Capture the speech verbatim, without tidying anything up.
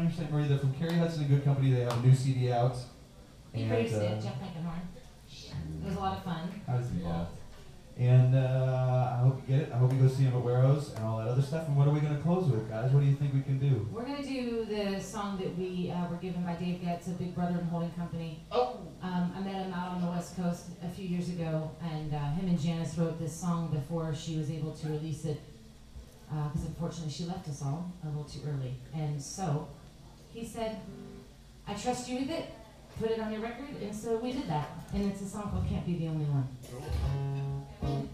on here, Saint Marie? They're from Carrie Hudson and Good Company. They have a new C D out. He and, produced uh, it, Jeff Blankenhorn. It was a lot of fun. I was involved. And uh, I hope you get it. I hope you go see him at Warrows and all that other stuff. And what are we going to close with, guys? What do you think we can do? We're going to do the song that we uh, were given by Dave Getz, a Big Brother and Holding Company. Oh! Um, I met him out on the West Coast a few years ago, and uh, him and Janice wrote this song before she was able to release it, because uh, unfortunately she left us all a little too early. And so he said, I trust you with it, put it on your record, and so we did that. And it's a song called Can't Be the Only One.